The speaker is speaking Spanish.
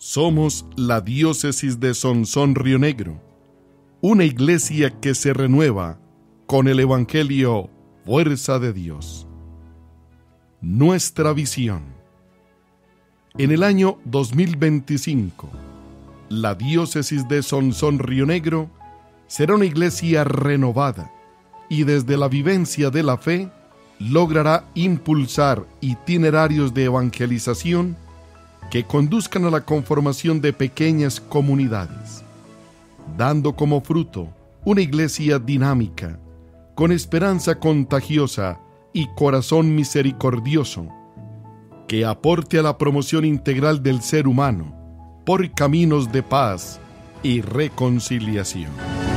Somos la diócesis de Sonsón Río Negro, una iglesia que se renueva con el Evangelio Fuerza de Dios. Nuestra visión. En el año 2025, la diócesis de Sonsón Río Negro será una iglesia renovada y desde la vivencia de la fe logrará impulsar itinerarios de evangelización que conduzcan a la conformación de pequeñas comunidades, dando como fruto una iglesia dinámica, con esperanza contagiosa y corazón misericordioso, que aporte a la promoción integral del ser humano por caminos de paz y reconciliación.